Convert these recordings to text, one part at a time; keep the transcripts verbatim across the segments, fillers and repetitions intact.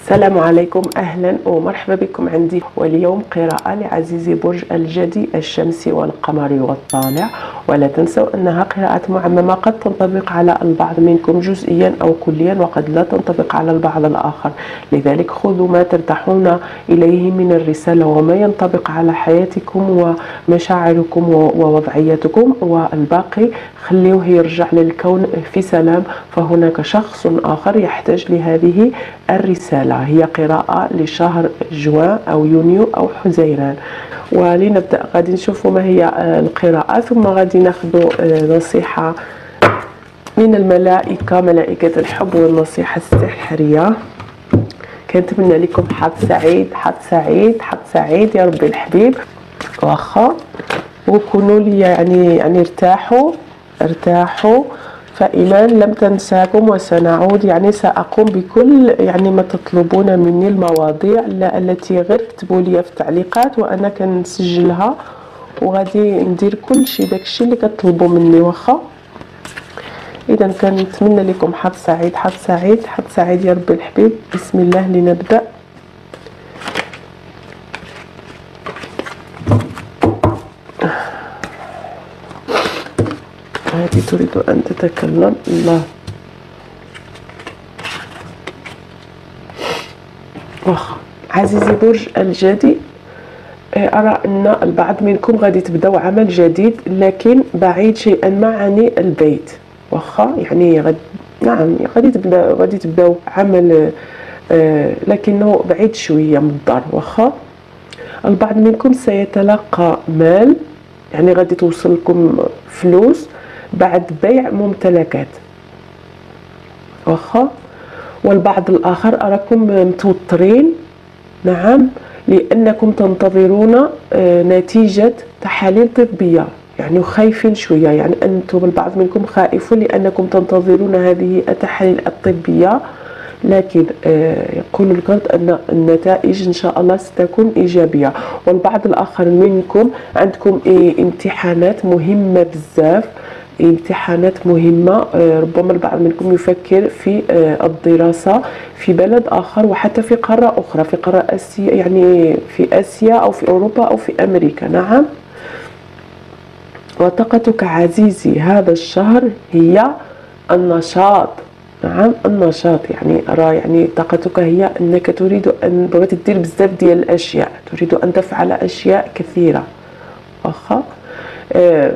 السلام عليكم، أهلا ومرحبا بكم عندي. واليوم قراءة لعزيزي برج الجدي الشمسي والقمري والطالع. ولا تنسوا أنها قراءة معممة، قد تنطبق على البعض منكم جزئيا أو كليا، وقد لا تنطبق على البعض الآخر. لذلك خذوا ما ترتاحون إليه من الرسالة وما ينطبق على حياتكم ومشاعركم ووضعيتكم، والباقي خليوه يرجع للكون في سلام. فهناك شخص آخر يحتاج لهذه الرسالة. هي قراءة لشهر جوان أو يونيو أو حزيران. ولنبدأ غادي نشوفوا ما هي القراءة، ثم غادي ناخذ نصيحة من الملائكة، ملائكة الحب والنصيحة السحرية. كنتمنى لكم حظ سعيد حظ سعيد حظ سعيد يا ربي الحبيب. واخا وكونوا لي يعني يعني ارتاحوا ارتاحوا فإيمان لم تنساكم وسنعود. يعني سأقوم بكل يعني ما تطلبون مني، المواضيع التي غير كتبوا لي في التعليقات وأنا كنسجلها، وغادي ندير كل شيء داكشي اللي كتطلبوا مني. واخا إذا كنتمنى لكم حظ سعيد حظ سعيد حظ سعيد يا ربي الحبيب. بسم الله لنبدأ. هذه تريد أن تتكلم. الله واخا عزيزي برج الجدي، أرى أن البعض منكم غادي تبداو عمل جديد، لكن بعيد شيئا ما عن البيت. واخا يعني غد نعم غادي تبدا غادي تبداو عمل آه لكنه بعيد شويه من الدار. واخا البعض منكم سيتلقى مال، يعني غادي توصل لكم فلوس بعد بيع ممتلكات. واخا والبعض الآخر أراكم متوترين، نعم، لأنكم تنتظرون نتيجة تحاليل طبية، يعني خايفين شوية. يعني أنتم البعض منكم خائفون لأنكم تنتظرون هذه التحاليل الطبية، لكن يقول الكرد أن النتائج إن شاء الله ستكون إيجابية. والبعض الآخر منكم عندكم امتحانات مهمة بزاف، امتحانات مهمة. ربما البعض منكم يفكر في الدراسة في بلد آخر وحتى في قارة أخرى، في قارة آسيا، يعني في آسيا أو في أوروبا أو في أمريكا. نعم. وطاقتك عزيزي هذا الشهر هي النشاط. نعم النشاط، يعني أرى يعني طاقتك هي أنك تريد أن بغيت دير بزاف ديال الأشياء، تريد أن تفعل أشياء كثيرة. واخا آه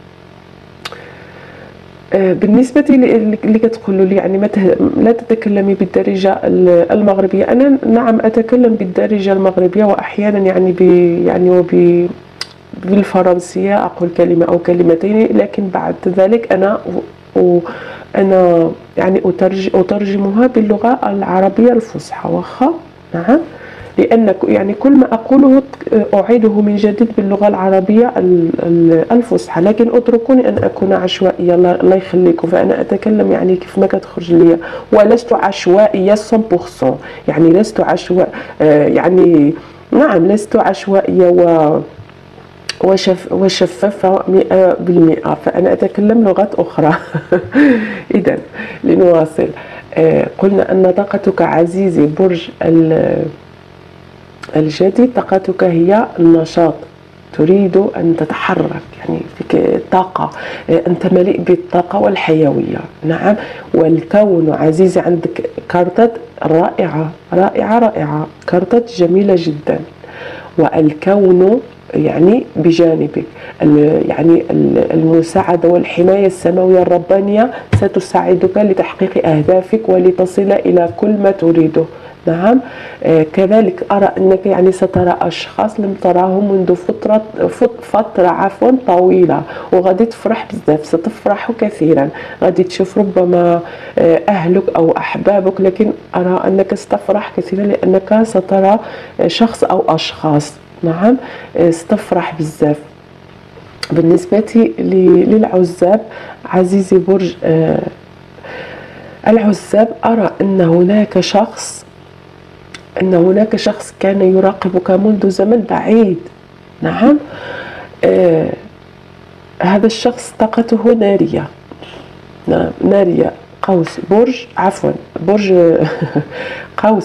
بالنسبة اللي كتقولوا لي يعني ما لا تتكلمي بالدارجة المغربية، أنا نعم أتكلم بالدارجة المغربية، وأحيانا يعني ب يعني وب بالفرنسية أقول كلمة أو كلمتين، لكن بعد ذلك أنا أنا يعني أترجمها باللغة العربية الفصحى. واخا نعم، لأن يعني كل ما أقوله أعيده من جديد باللغة العربية الفصحى، لكن اتركوني أن أكون عشوائية الله يخليكم. فأنا أتكلم يعني كيف ما كتخرج لي، ولست عشوائية مية بالمية، يعني لست عشوائية يعني نعم لست عشوائية و وشف وشفافة مئة بالمئة، فأنا أتكلم لغات أخرى. إذا لنواصل. قلنا أن طاقتك عزيزي برج الجدي، طاقتك هي النشاط، تريد أن تتحرك، يعني فيك طاقة، أنت مليء بالطاقة والحيوية. نعم. والكون عزيزي عندك كارتات رائعة رائعة رائعة، كارتات جميلة جدا، والكون يعني بجانبك. يعني المساعدة والحماية السماوية الربانية ستساعدك لتحقيق أهدافك ولتصل إلى كل ما تريده. نعم. آه كذلك أرى أنك يعني سترى أشخاص لم تراهم منذ فترة فترة عفوا طويلة، وغادي تفرح بزاف، ستفرح كثيرا. غادي تشوف ربما آه أهلك أو أحبابك، لكن أرى أنك ستفرح كثيرا لأنك سترى شخص أو أشخاص. نعم. آه ستفرح بزاف. بالنسبة للعزاب عزيزي برج آه العزاب، أرى أن هناك شخص أن هناك شخص كان يراقبك منذ زمن بعيد. نعم. آه هذا الشخص طاقته نارية. نعم نارية. قوس برج عفوا برج قوس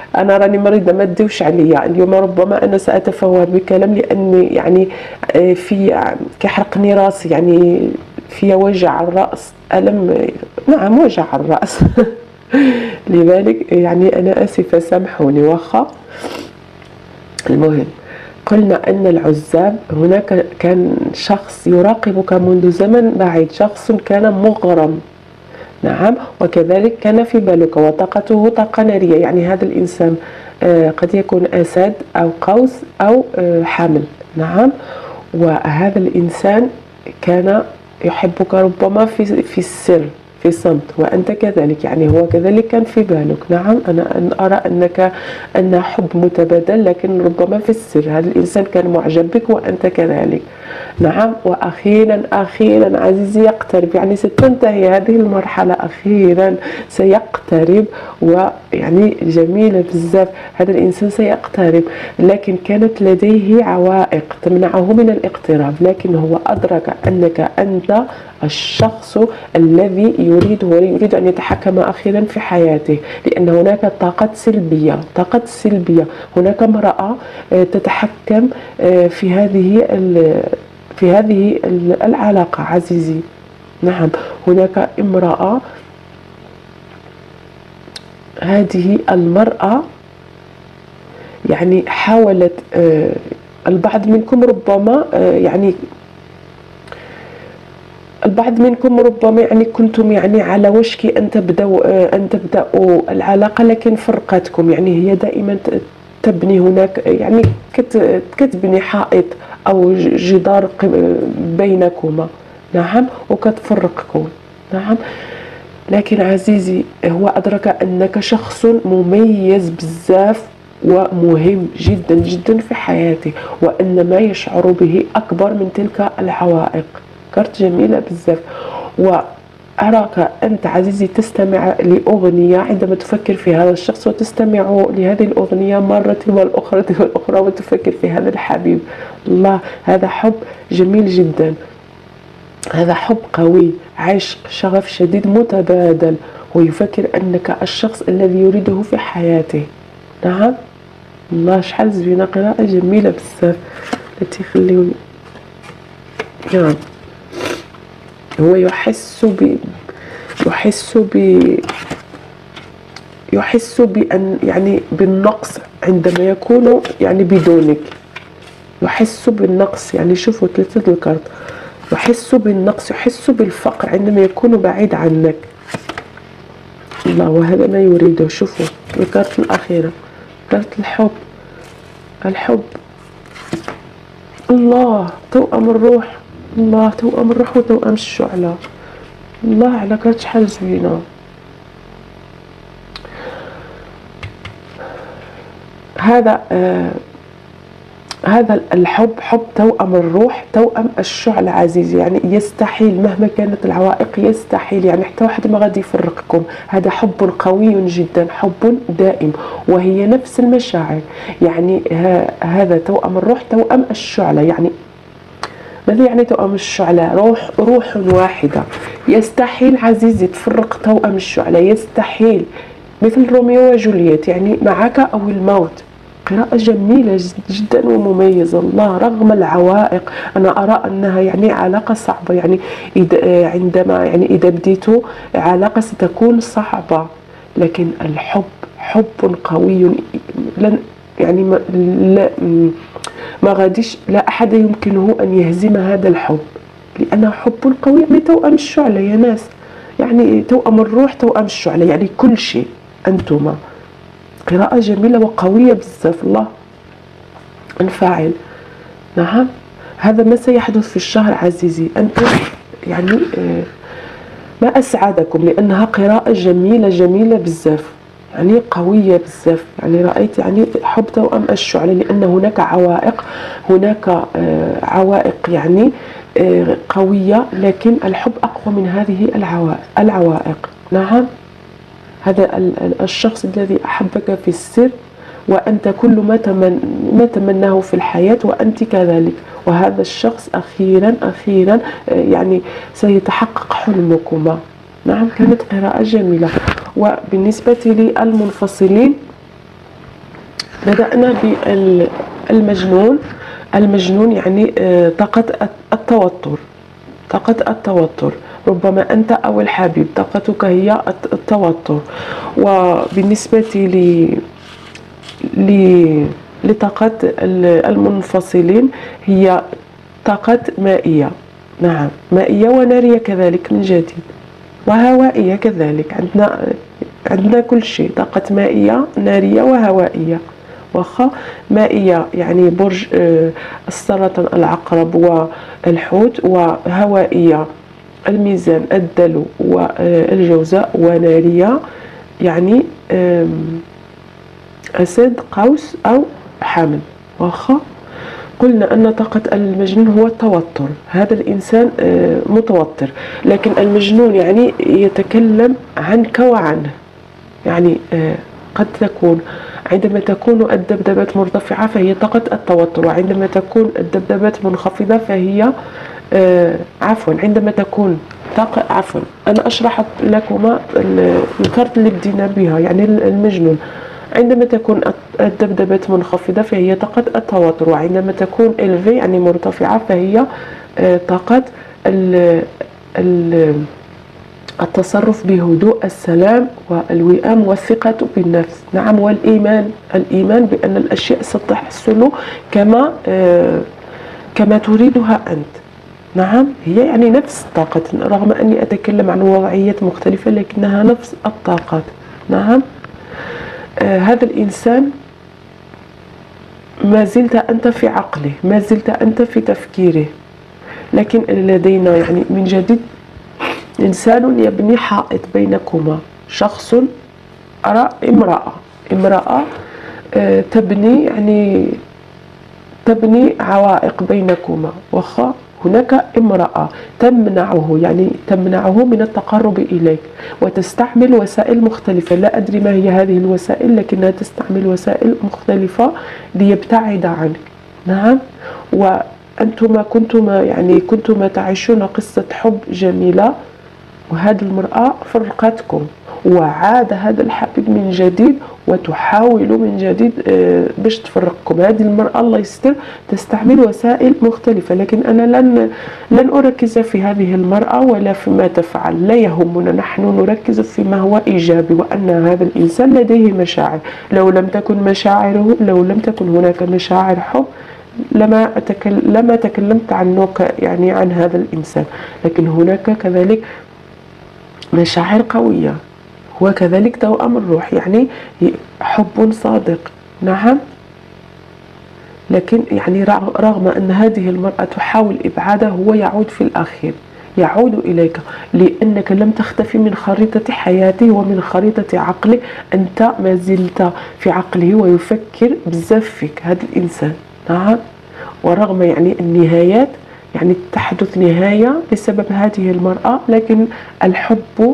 انا راني مريضه ما تدوش عليا اليوم، ربما انا ساتفوه بكلام لاني يعني في كيحرقني راسي، يعني في وجع الراس، الم، نعم وجع الراس لذلك يعني انا اسفه سامحوني. واخا المهم، قلنا أن العزاب هناك كان شخص يراقبك منذ زمن بعيد، شخص كان مغرم، نعم، وكذلك كان في بالك، وطاقته طاقة نارية، يعني هذا الإنسان قد يكون أسد أو قوس أو حمل، نعم، وهذا الإنسان كان يحبك ربما في في السر في صمت، وأنت كذلك، يعني هو كذلك كان في بالك، نعم. أنا أرى أنك أن حب متبادل، لكن ربما في السر هذا الإنسان كان معجب بك وأنت كذلك، نعم. وأخيرا أخيرا عزيزي يقترب، يعني ستنتهي هذه المرحلة أخيرا، سيقترب، ويعني جميلة بزاف، هذا الإنسان سيقترب، لكن كانت لديه عوائق تمنعه من الاقتراب، لكن هو أدرك أنك أنت الشخص الذي يريد ويريد أن يتحكم أخيرا في حياته، لأن هناك طاقة سلبية، طاقة سلبية، هناك امرأة تتحكم في هذه في هذه العلاقة عزيزي، نعم، هناك امرأة، هذه المرأة يعني حاولت، البعض منكم ربما يعني البعض منكم ربما يعني كنتم يعني على وشك أن تبدأوا أن تبدأوا العلاقة، لكن فرقتكم، يعني هي دائما تبني هناك، يعني كتبني حائط أو جدار بينكما، نعم، وكتفرقكم، نعم. لكن عزيزي هو أدرك أنك شخص مميز بزاف ومهم جدا جدا في حياته، وأن ما يشعر به أكبر من تلك العوائق. كرت جميلة بزاف. وأراك أنت عزيزي تستمع لأغنية عندما تفكر في هذا الشخص، وتستمع لهذه الأغنية مرة والأخرى والأخرى، وتفكر في هذا الحبيب. الله، هذا حب جميل جدا، هذا حب قوي، عشق، شغف شديد متبادل، ويفكر أنك الشخص الذي يريده في حياته، نعم. الله، شحال زوينة، قراءة جميلة بزاف التي خليوني، نعم. هو يحس ب يحس ب يحس بأن يعني بالنقص عندما يكون يعني بدونك، يحس بالنقص، يعني شوفوا ثلاثة الكارت، يحس بالنقص، يحس بالفقر عندما يكون بعيد عنك. الله، وهذا ما يريده. شوفوا الكارت الأخيرة، كارت الحب، الحب، الله، توأم الروح، الله، توأم الروح وتوأم الشعلة. الله على كارت شحال زوينة. هذا آه هذا الحب حب توأم الروح، توأم الشعلة عزيزي، يعني يستحيل مهما كانت العوائق، يستحيل يعني حتى واحد ما غادي يفرقكم. هذا حب قوي جدا، حب دائم، وهي نفس المشاعر، يعني هذا توأم الروح توأم الشعلة. يعني ماذا يعني توأم الشعلة؟ روح روح واحدة، يستحيل عزيزي تفرق توأم الشعلة، يستحيل، مثل روميو وجولييت، يعني معك أو الموت. قراءة جميلة جدا ومميزة. الله، رغم العوائق، أنا أرى أنها يعني علاقة صعبة، يعني إذا عندما يعني إذا بديتوا علاقة ستكون صعبة، لكن الحب حب قوي، لن يعني ما لا ما غاديش، لا أحد يمكنه أن يهزم هذا الحب، لأنه حب قوي، يعني توأم الشعلة يا ناس، يعني توأم الروح توأم الشعلة، يعني كل شيء أنتما. قراءة جميلة وقوية بزاف. الله، انفعل، نعم. هذا ما سيحدث في الشهر عزيزي، أنتم يعني ما أسعدكم، لأنها قراءة جميلة جميلة بزاف، يعني قوية بزاف، يعني رأيت يعني حب توأم الشعلة، لأن هناك عوائق، هناك عوائق يعني قوية، لكن الحب أقوى من هذه العوائق، نعم. هذا الشخص الذي أحبك في السر، وأنت كل ما تمن ما تمناه في الحياة وأنت كذلك، وهذا الشخص أخيرا أخيرا يعني سيتحقق حلمكما، نعم. كانت قراءة جميلة. وبالنسبة للمنفصلين، بدأنا بالمجنون. المجنون يعني طاقة التوتر، طاقة التوتر. ربما أنت أو الحبيب طاقتك هي التوتر. وبالنسبة ل لطاقة المنفصلين هي طاقة مائية، نعم مائية ونارية كذلك من جديد، وهوائية كذلك. عندنا عندنا كل شيء، طاقة مائية نارية وهوائية. واخا مائية يعني برج السرطان العقرب والحوت، وهوائية الميزان الدلو والجوزاء، ونارية يعني أسد قوس أو حمل. واخا قلنا أن طاقة المجنون هو التوتر، هذا الإنسان متوتر. لكن المجنون يعني يتكلم عنك وعنه، يعني قد تكون عندما تكون الذبذبات مرتفعة فهي طاقة التوتر، وعندما تكون الذبذبات منخفضة فهي عفوا عندما تكون طاقة عفوا أنا أشرح لكما الكارت اللي بدينا بها. يعني المجنون عندما تكون الذبذبات منخفضة فهي طاقة التوتر، وعندما تكون إلفي يعني مرتفعة فهي طاقة التصرف بهدوء، السلام والوئام والثقة بالنفس. نعم، والإيمان، الإيمان بأن الأشياء ستحصل كما كما تريدها أنت. نعم، هي يعني نفس الطاقة، رغم أني أتكلم عن وضعيات مختلفة لكنها نفس الطاقات. نعم. آه هذا الإنسان ما زلت أنت في عقله، ما زلت أنت في تفكيره، لكن لدينا يعني من جديد إنسان يبني حائط بينكما. شخص، أرى امرأة امرأة آه تبني يعني تبني عوائق بينكما. وخا هناك امرأة تمنعه، يعني تمنعه من التقرب إليك، وتستعمل وسائل مختلفة. لا أدري ما هي هذه الوسائل، لكنها تستعمل وسائل مختلفة ليبتعد عنك. نعم، وأنتما كنتما يعني كنتما تعيشون قصة حب جميلة، وهذه المرأة فرقتكم، وعاد هذا الحبيب من جديد وتحاول من جديد باش تفرقكم. هذه المرأة الله يستر تستعمل وسائل مختلفة، لكن أنا لن لن أركز في هذه المرأة ولا فيما تفعل، لا يهمنا. نحن نركز فيما هو إيجابي، وأن هذا الإنسان لديه مشاعر. لو لم تكن مشاعره لو لم تكن هناك مشاعر حب لما أتكلم لما تكلمت عنك يعني عن هذا الإنسان. لكن هناك كذلك مشاعر قوية، هو كذلك توأم الروح، يعني حب صادق. نعم، لكن يعني رغم أن هذه المرأة تحاول إبعاده، هو يعود في الأخير، يعود إليك، لأنك لم تختفي من خريطة حياته ومن خريطة عقله. أنت ما زلت في عقله ويفكر بزاف فيك هذا الإنسان. نعم، ورغم يعني النهايات يعني تحدث نهاية بسبب هذه المرأة، لكن الحب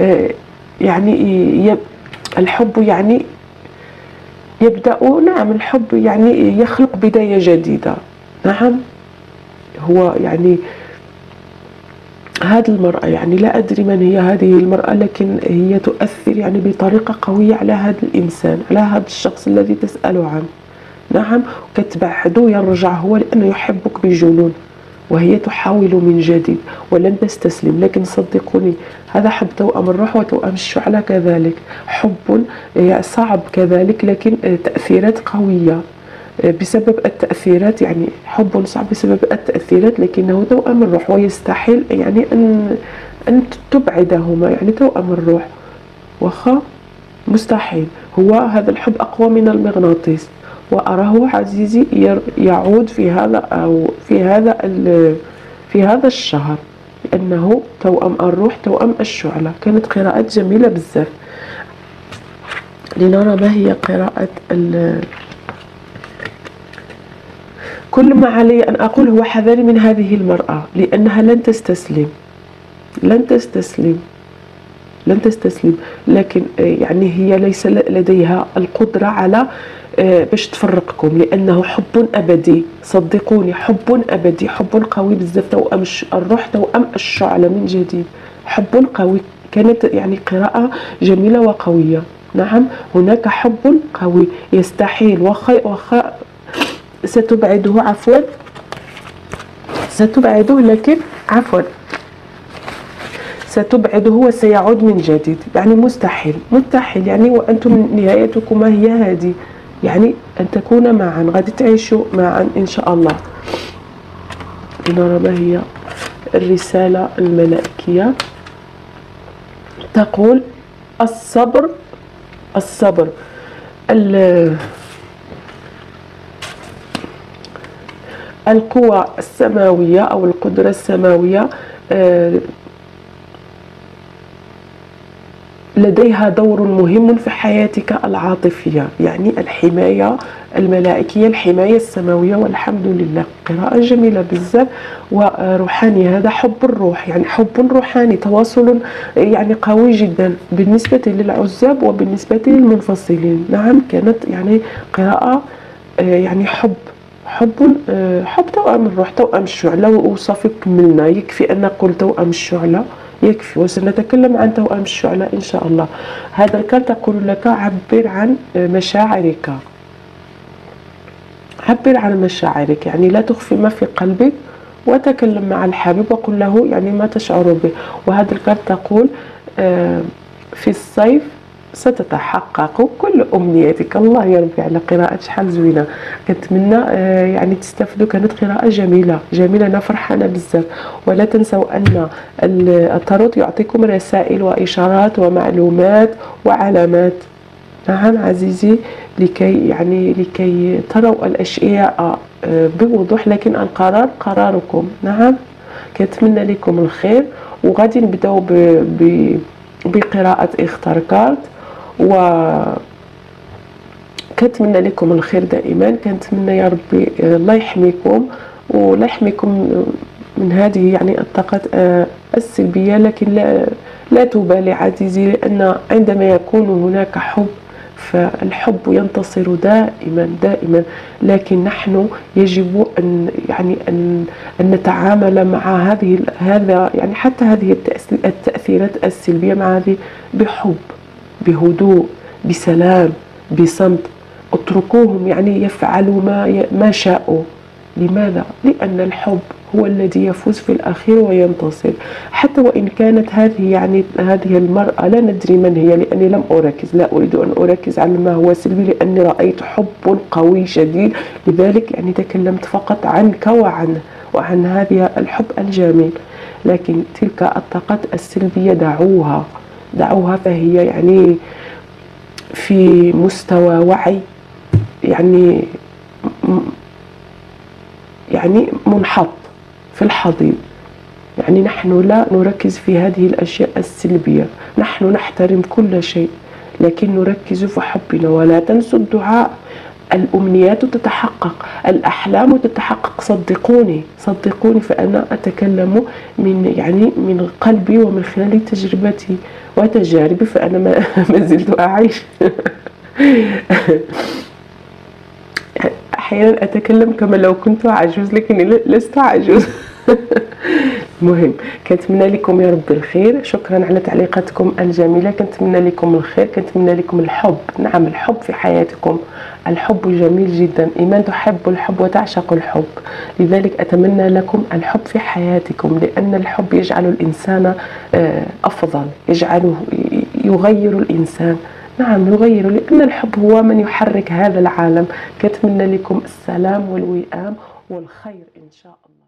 يعني الحب يعني يبدأ. نعم، الحب يعني يخلق بداية جديدة. نعم، هو يعني هذه المرأة يعني لا أدري من هي هذه المرأة، لكن هي تؤثر يعني بطريقة قوية على هذا الإنسان، على هذا الشخص الذي تسأل عنه. نعم، كتبعده يرجع هو لأنه يحبك بجنون، وهي تحاول من جديد ولن تستسلم. لكن صدقوني هذا حب توأم الروح وتوأم الشعلة كذلك، حب صعب كذلك، لكن تأثيرات قوية بسبب التأثيرات، يعني حب صعب بسبب التأثيرات، لكنه توأم الروح، ويستحيل يعني أن أن تبعدهما، يعني توأم الروح وخا مستحيل. هو هذا الحب أقوى من المغناطيس، وأراه عزيزي يعود في هذا أو في هذا في هذا الشهر، لأنه توأم الروح توأم الشعلة. كانت قراءات جميلة بزاف. لنرى ما هي قراءة ال كل ما علي أن أقول هو حذري من هذه المرأة، لأنها لن تستسلم لن تستسلم لن تستسلم لكن يعني هي ليس لديها القدرة على باش تفرقكم، لأنه حب أبدي. صدقوني حب أبدي، حب قوي بزاف، توأم الروح توأم الشعلة من جديد، حب قوي. كانت يعني قراءة جميلة وقوية. نعم، هناك حب قوي يستحيل وخا وخا ستبعده، عفوا ستبعده، لكن عفوا ستبعده وسيعود من جديد. يعني مستحيل مستحيل يعني، وأنتم نهايتكما هي هذه، يعني أن تكون معا، غادي تعيشوا معا إن شاء الله. لنرى ما هي الرسالة الملائكية. تقول الصبر الصبر القوى السماوية أو القدرة السماوية لديها دور مهم في حياتك العاطفية. يعني الحماية الملائكية، الحماية السماوية، والحمد لله. قراءة جميلة بزاف وروحانية. هذا حب الروح، يعني حب روحاني، تواصل يعني قوي جدا بالنسبة للعزاب وبالنسبة للمنفصلين. نعم، كانت يعني قراءة يعني حب حب حب توأم الروح، توأم الشعلة. وصافي كملنا، يكفي أن نقول توأم الشعلة يكفي، وسنتكلم عن توأم الشعلة إن شاء الله. هذا الكارت تقول لك عبر عن مشاعرك، عبر عن مشاعرك، يعني لا تخفي ما في قلبك، وتكلم مع الحبيب وقل له يعني ما تشعر به. وهذا الكارت تقول في الصيف ستتحقق كل أمنياتك. الله يا ربي على قراءة، شحال زوينة. كنتمنى يعني تستافدوا، كانت قراءة جميلة جميلة، أنا فرحانة بزاف. ولا تنسوا أن التاروت يعطيكم رسائل وإشارات ومعلومات وعلامات. نعم عزيزي، لكي يعني لكي تروا الأشياء بوضوح، لكن القرار قراركم. نعم، كنتمنى لكم الخير، وغادي نبداو بقراءة اختار كارت، و كنتمنى لكم الخير دائما. كنتمنى يا ربي الله يحميكم ولا يحميكم من هذه يعني الطاقات السلبية، لكن لا لا تبالي عزيزي، لأن عندما يكون هناك حب فالحب ينتصر دائما دائما. لكن نحن يجب أن يعني أن أن نتعامل مع هذه هذا يعني حتى هذه التأثيرات السلبية مع هذه بحب، بهدوء، بسلام، بصمت. اتركوهم يعني يفعلوا ما ما شاءوا. لماذا؟ لأن الحب هو الذي يفوز في الأخير وينتصر. حتى وإن كانت هذه يعني هذه المرأة لا ندري من هي، لأني لم أركز، لا أريد أن أركز على ما هو سلبي، لأني رأيت حب قوي شديد، لذلك يعني تكلمت فقط عنك وعن وعن هذا الحب الجميل. لكن تلك الطاقات السلبية دعوها دعوها فهي يعني في مستوى وعي يعني يعني منحط في الحضيض. يعني نحن لا نركز في هذه الأشياء السلبية، نحن نحترم كل شيء، لكن نركز في حبنا. ولا تنسوا الدعاء. الأمنيات تتحقق، الأحلام تتحقق، صدقوني صدقوني، فأنا أتكلم من يعني من قلبي ومن خلال تجربتي وتجاربي، فأنا ما, ما زلت أعيش. أحيانا أتكلم كما لو كنت عجوز، لكني لست عجوز. المهم، كنتمنى لكم يا رب الخير. شكرا على تعليقاتكم الجميلة. كنتمنى لكم الخير، كنتمنى لكم الحب. نعم، الحب في حياتكم، الحب جميل جدا. إيمان تحب الحب وتعشق الحب، لذلك أتمنى لكم الحب في حياتكم، لأن الحب يجعل الإنسان أفضل، يجعله يغير الإنسان. نعم يغير، لأن الحب هو من يحرك هذا العالم. كنتمنى لكم السلام والوئام والخير إن شاء الله.